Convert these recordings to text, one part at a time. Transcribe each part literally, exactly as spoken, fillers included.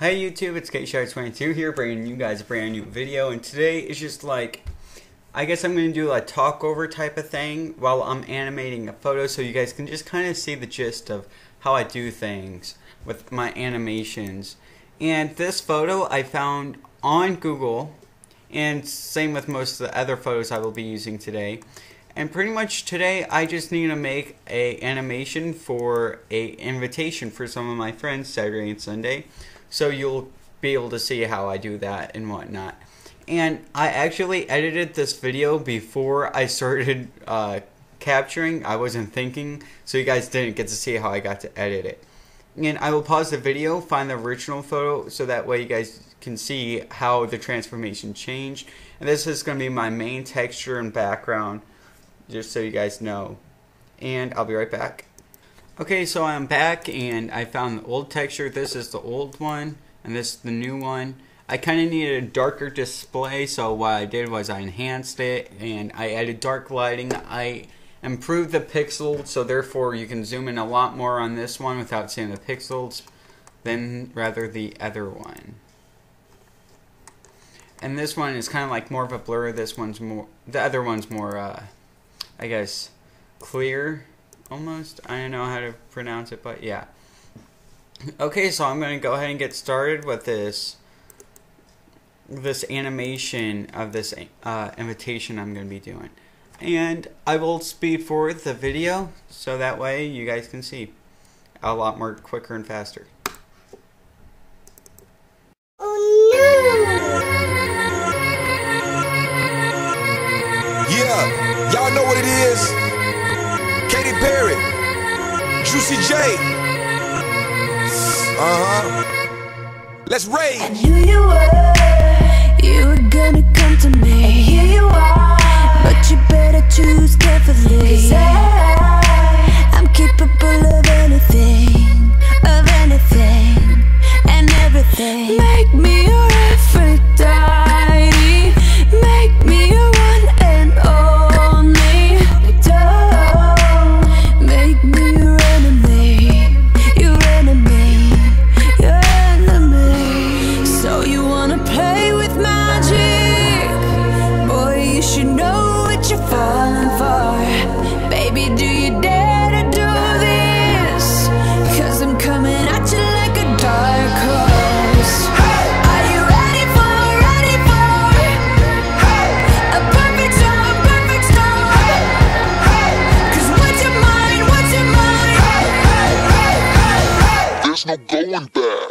Hey YouTube, it's K Shark twenty-two here, bringing you guys a brand new video, and today is just like, I guess I'm going to do a talk over type of thing while I'm animating a photo, so you guys can just kind of see the gist of how I do things with my animations. And this photo I found on Google, and same with most of the other photos I will be using today. And pretty much today I just need to make a animation for a invitation for some of my friends Saturday and Sunday. So you'll be able to see how I do that and whatnot. And I actually edited this video before I started uh, capturing. I wasn't thinking, so you guys didn't get to see how I got to edit it. And I will pause the video, find the original photo, so that way you guys can see how the transformation changed. And this is going to be my main texture and background, just so you guys know. And I'll be right back. Okay, so I'm back and I found the old texture. This is the old one and this is the new one. I kind of needed a darker display, so what I did was I enhanced it and I added dark lighting. I improved the pixels, so therefore you can zoom in a lot more on this one without seeing the pixels than rather the other one. And this one is kind of like more of a blur. This one's more, the other one's more uh, I guess clear. Almost. I don't know how to pronounce it, but yeah. Okay, so I'm going to go ahead and get started with this this animation of this uh, invitation I'm going to be doing. And I will speed forward the video so that way you guys can see a lot more quicker and faster. Yeah, y'all know what it is. Katy Perry, Juicy J. Uh-huh. Let's rage. I knew you were, you were gonna come to me. And here you are, but you better choose carefully. 'Cause I, I'm capable of anything, of anything, and everything. Make me your Aphrodite, make me your one and only. Don't make me your enemy, your enemy, your enemy. So you wanna play with magic? Boy, you should know what you're falling for. Baby, do you dare to do this? 'Cause I'm coming at you like a dark horse. Are you ready for, ready for a perfect storm, perfect storm? 'Cause what's your mind, what's your mind? There's no going back.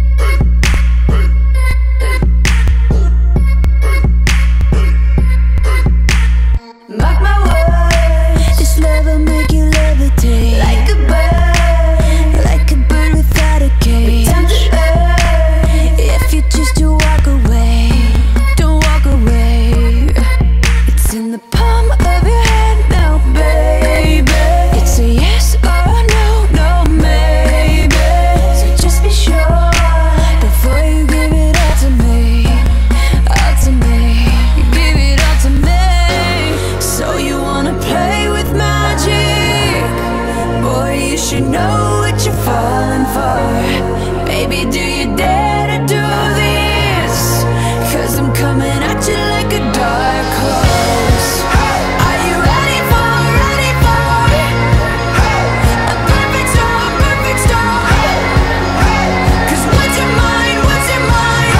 Mark my words, this love will make you levitate like a bird, like a bird without a cage. Time to earth, if you choose to walk away, don't walk away. It's in the palm of your hand now, baby. It's a yes or a no, no maybe. So just be sure before you give it all to me, all to me, give it all to me. So you wanna play with magic? Boy, you should know what you're falling for. Baby, do you dare to do this? 'Cause I'm coming at you like a dark horse. Are you ready for, ready for a perfect storm, perfect storm? 'Cause what's your mind, what's your mind?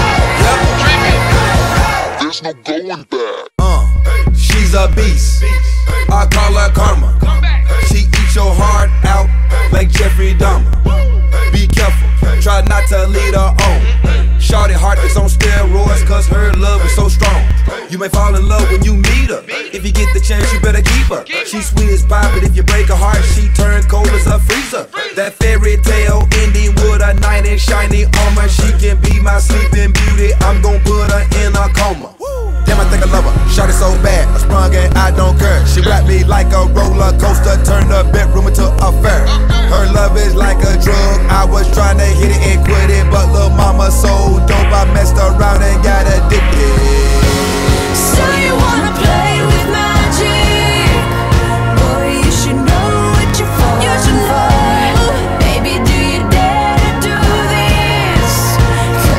There's no going back. Uh, she's a beast. I call her karma. She eats your heart out like Jeffrey Dahmer. Be careful, try not to lead her on. Shorty heart is on steroids 'cause her love is so strong. You may fall in love when you meet her. If you get the chance, you better keep her. She's sweet as pie, but if you break her heart, she turns cold as a freezer. That fairy tale ending with a knight in shiny armor. She can be my sleeping beauty. I'm gon' put her in a coma. Damn, I think I love her. Shot it so bad, I sprung and I don't care. She wrapped me like a roller coaster, turned the bedroom into a fair. Her love is like a drug. I was trying to hit it and quit it, but lil' mama so dope, I messed around and got addicted. So you wanna play with magic? Boy, you should know what you're falling for. Baby, do you dare to do this?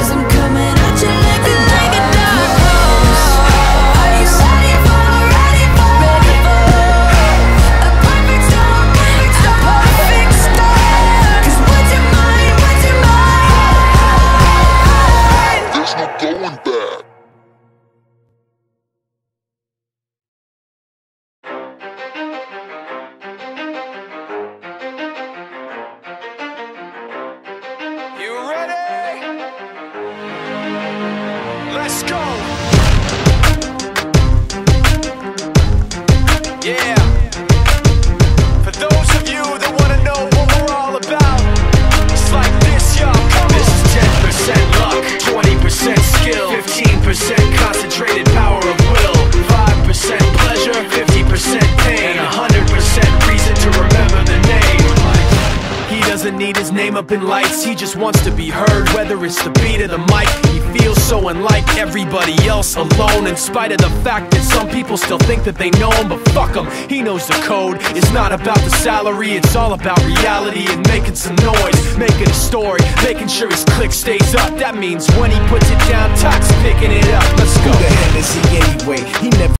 dim up in lights, he just wants to be heard. Whether it's the beat or the mic, he feels so unlike everybody else, alone. In spite of the fact that some people still think that they know him, but fuck him, he knows the code. It's not about the salary, it's all about reality and making some noise, making a story, making sure his click stays up. That means when he puts it down, Tox picking it up. Let's go. Who the hell is he anyway? He never